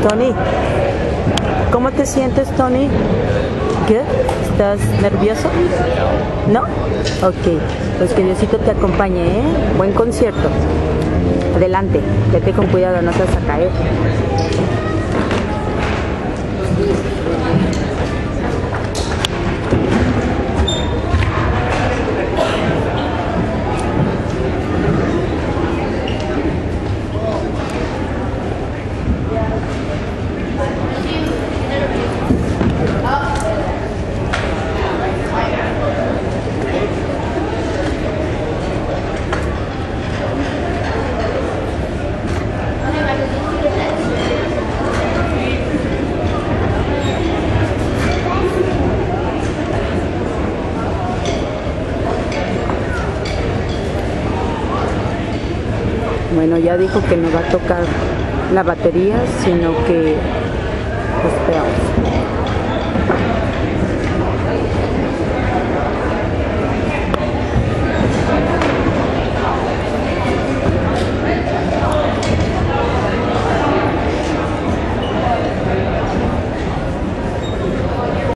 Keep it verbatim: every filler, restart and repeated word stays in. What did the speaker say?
Tony, ¿cómo te sientes, Tony? ¿Qué? ¿Estás nervioso? ¿No? Ok, pues que Diosito te acompañe, ¿eh? Buen concierto. Adelante, vete con cuidado, no te vas a caer. Bueno, ya dijo que no va a tocar la batería, sino que pues, esperamos.